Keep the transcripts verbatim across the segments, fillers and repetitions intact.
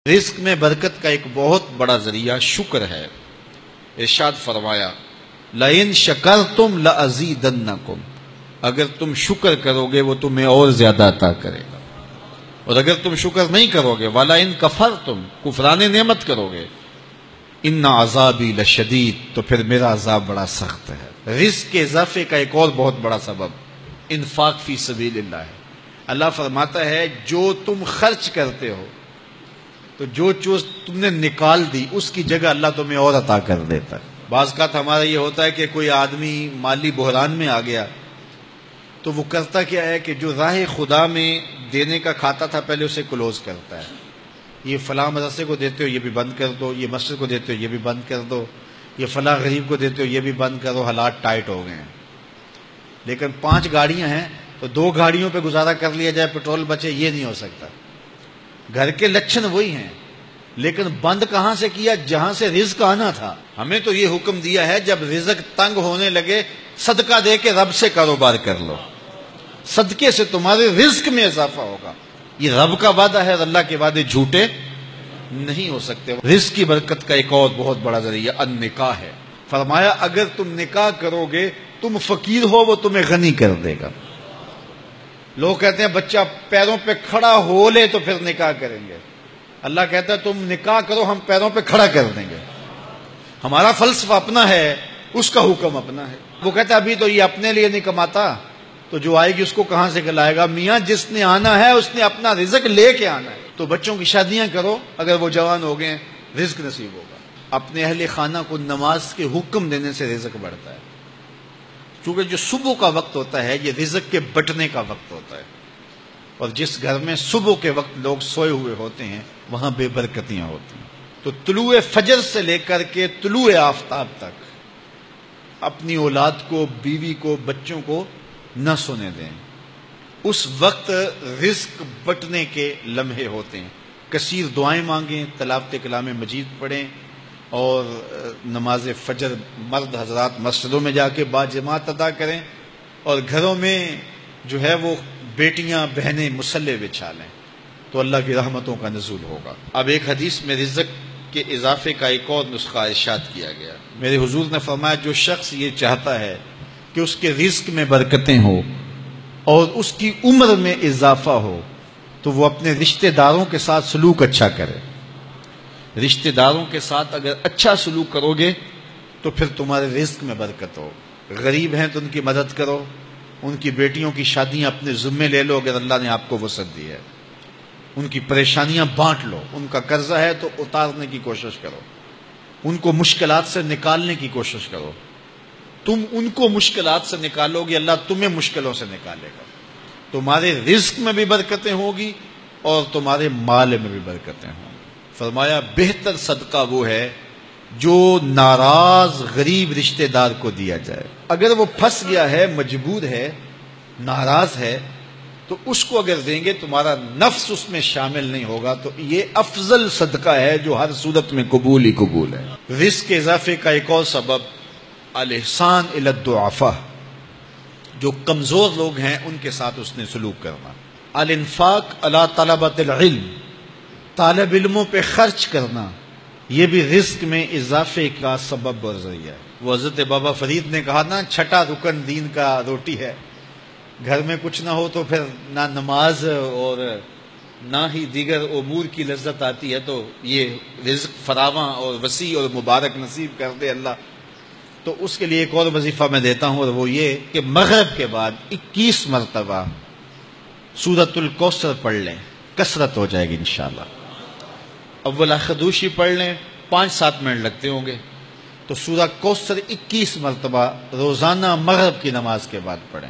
رزق میں برکت کا ایک بہت بڑا ذریعہ شکر ہے۔ ارشاد فرمایا لَإِن شَكَرْتُمْ لَأَزِيدَنَّكُمْ، اگر تم شکر کرو گے وہ تمہیں اور زیادہ عطا کرے گا، اور اگر تم شکر نہیں کرو گے وَلَئِن كَفَرْتُمْ، کفران نعمت کرو گے، إِنَّ عَذَابِي لَشَدِيدٌ، تو پھر میرا عذاب بڑا سخت ہے۔ رزق کے اضافے کا ایک اور بہت بڑا سبب انفاق فی سبیل اللہ ہے۔ اللہ فرماتا ہے جو تم خرچ کرتے ہو تو جو چیز تم نے نکال دی اس کی جگہ اللہ تمہیں اور عطا کر دیتا ہے۔ بعض کا ہمارا یہ ہوتا ہے کہ کوئی آدمی مالی بحران میں آ گیا تو وہ کرتا کیا ہے کہ جو راہ خدا میں دینے کا کھاتا تھا پہلے اسے کلوز کرتا ہے، یہ فلاں مدرسے کو دیتے ہو یہ بھی بند کر دو، یہ مسجد کو دیتے ہو یہ بھی بند کر دو، یہ فلاں غریب کو دیتے ہو یہ بھی بند کرو، حالات ٹائٹ ہو گئے ہیں۔ لیکن پانچ گاڑیاں ہیں تو دو گاڑیوں پہ گزارا کر لیا جائے، پیٹرول بچے، یہ نہیں ہو سکتا۔ گھر کے لچھن وہی ہیں لیکن بند کہاں سے کیا؟ جہاں سے رزق آنا تھا۔ ہمیں تو یہ حکم دیا ہے جب رزق تنگ ہونے لگے صدقہ دے کے رب سے کاروبار کر لو، صدقے سے تمہارے رزق میں اضافہ ہوگا۔ یہ رب کا وعدہ ہے اور اللہ کے وعدے جھوٹے نہیں ہو سکتے۔ رزق کی برکت کا ایک اور بہت بڑا ذریعہ النکاح ہے۔ فرمایا اگر تم نکاح کرو گے، تم فقیر ہو وہ تمہیں غنی کر دے گا۔ لوگ کہتے ہیں بچہ پیروں پہ کھڑا ہو لے تو پھر نکاح کریں گے، اللہ کہتا ہے تم نکاح کرو ہم پیروں پہ کھڑا کر دیں گے۔ ہمارا فلسفہ اپنا ہے، اس کا حکم اپنا ہے۔ وہ کہتا ہے ابھی تو یہ اپنے لیے نہیں کماتا تو جو آئے گی اس کو کہاں سے کھلائے گا؟ میاں جس نے آنا ہے اس نے اپنا رزق لے کے آنا ہے۔ تو بچوں کی شادیاں کرو، اگر وہ جوان ہو گئے رزق نصیب ہوگا۔ اپنے اہل خانہ کو نماز کے حکم دینے سے رزق بڑھتا ہے، کیونکہ جو صبح کا وقت ہوتا ہے یہ رزق کے بٹنے کا وقت ہوتا ہے، اور جس گھر میں صبح کے وقت لوگ سوئے ہوئے ہوتے ہیں وہاں بے برکتیاں ہوتی ہیں۔ تو طلوع فجر سے لے کر کے طلوع آفتاب تک اپنی اولاد کو، بیوی کو، بچوں کو نہ سونے دیں۔ اس وقت رزق بٹنے کے لمحے ہوتے ہیں۔ کثیر دعائیں مانگیں، تلاوت کلام مجید پڑھیں، اور نماز فجر مرد حضرات مسجدوں میں جا کے باجماعت ادا کریں، اور گھروں میں جو ہے وہ بیٹیاں بہنیں مصلے بچھا لیں تو اللہ کی رحمتوں کا نزول ہوگا۔ اب ایک حدیث میں رزق کے اضافے کا ایک اور نسخہ ارشاد کیا گیا۔ میرے حضور نے فرمایا جو شخص یہ چاہتا ہے کہ اس کے رزق میں برکتیں ہو اور اس کی عمر میں اضافہ ہو تو وہ اپنے رشتہ داروں کے ساتھ سلوک اچھا کرے۔ رشتہ داروں کے ساتھ اگر اچھا سلوک کرو گے تو پھر تمہارے رزق میں برکت ہو۔ غریب ہیں تو ان کی مدد کرو، ان کی بیٹیوں کی شادیاں اپنے ذمے لے لو اگر اللہ نے آپ کو وسعت دی ہے، ان کی پریشانیاں بانٹ لو، ان کا قرضہ ہے تو اتارنے کی کوشش کرو، ان کو مشکلات سے نکالنے کی کوشش کرو۔ تم ان کو مشکلات سے نکالو گے اللہ تمہیں مشکلوں سے نکالے گا۔ تمہارے رزق میں بھی برکتیں ہوگی اور تمہارے مال میں بھی برکتیں ہوں۔ فرمایا بہتر صدقہ وہ ہے جو ناراض غریب رشتہ دار کو دیا جائے۔ اگر وہ پھنس گیا ہے، مجبور ہے، ناراض ہے، تو اس کو اگر دیں گے تمہارا نفس اس میں شامل نہیں ہوگا، تو یہ افضل صدقہ ہے جو ہر صورت میں قبول ہی قبول ہے۔ رزق کے اضافے کا ایک اور سبب الاحسان الی الضعفاء، جو کمزور لوگ ہیں ان کے ساتھ اس نے سلوک کرنا۔ الانفاق علی طلبۃ العلم، طالب علموں پہ خرچ کرنا، یہ بھی رزق میں اضافے کا سبب اور ذریعہ ہے۔ وہ حضرت بابا فرید نے کہا نا چھٹا رکن دین کا روٹی ہے۔ گھر میں کچھ نہ ہو تو پھر نہ نماز اور نہ ہی دیگر امور کی لذت آتی ہے، تو یہ رزق فراواں اور وسیع اور مبارک نصیب کر دے اللہ۔ تو اس کے لیے ایک اور وظیفہ میں دیتا ہوں، اور وہ یہ کہ مغرب کے بعد اکیس مرتبہ سورۃ الکوثر پڑھ لیں، کثرت ہو جائے گی انشاءاللہ۔ اول خدوشی پڑھ لیں، پانچ سات منٹ لگتے ہوں گے، تو سورہ کوثر اکیس مرتبہ روزانہ مغرب کی نماز کے بعد پڑھیں،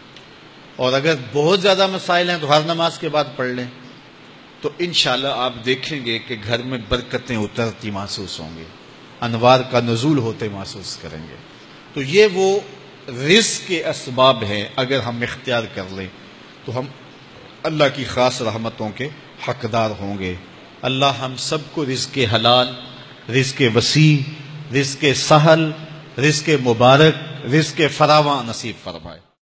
اور اگر بہت زیادہ مسائل ہیں تو ہر نماز کے بعد پڑھ لیں، تو انشاءاللہ آپ دیکھیں گے کہ گھر میں برکتیں اترتی محسوس ہوں گی، انوار کا نزول ہوتے محسوس کریں گے۔ تو یہ وہ رزق کے اسباب ہیں، اگر ہم اختیار کر لیں تو ہم اللہ کی خاص رحمتوں کے حقدار ہوں گے۔ اللہ ہم سب کو رزق حلال، رزق وسیع، رزق سہل، رزق مبارک، رزق فراواں نصیب فرمائے۔